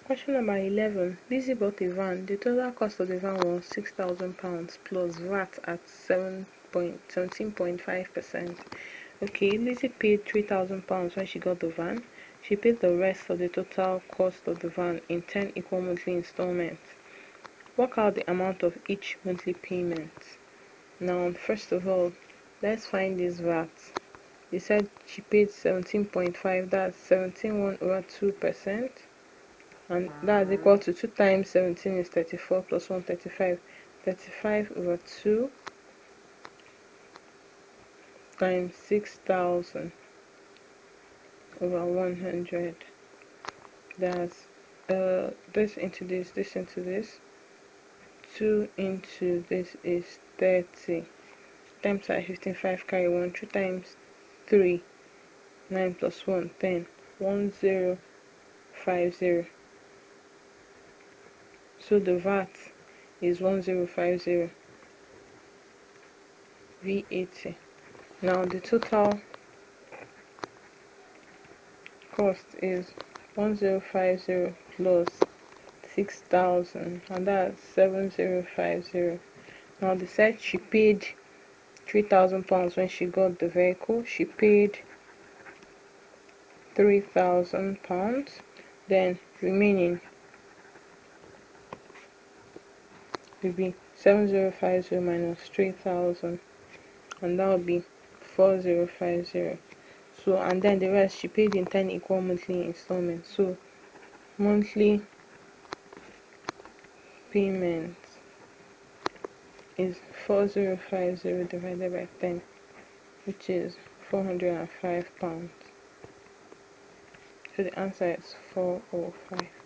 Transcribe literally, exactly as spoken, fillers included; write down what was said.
Question number eleven. Lizzie bought a van. The total cost of the van was six thousand pounds plus V A T at seventeen point five percent. Okay, Lizzie paid three thousand pounds when she got the van. She paid the rest of the total cost of the van in ten equal monthly installments. Work out the amount of each monthly payment. Now, first of all, let's find this V A T. They said she paid seventeen point five, that's seventeen one over two percent. And that's equal to two times seventeen is thirty-four plus one thirty-five. thirty-five over two times six thousand over one hundred. That's uh, this into this, this into this. two into this is thirty. Times by fifteen, five carry one. two times three, nine plus one, ten. one zero five zero. So the V A T is one zero five zero. V eighty. Now the total cost is one zero five zero plus six thousand, and that's seven zero five zero. Now they said she paid three thousand pounds when she got the vehicle. She paid three thousand pounds. Then remaining will be seven zero five zero minus three thousand, and that will be four zero five zero. So, and then the rest she paid in ten equal monthly installments. So monthly payment is four zero five zero divided by ten, which is four hundred five pounds. So the answer is four oh five.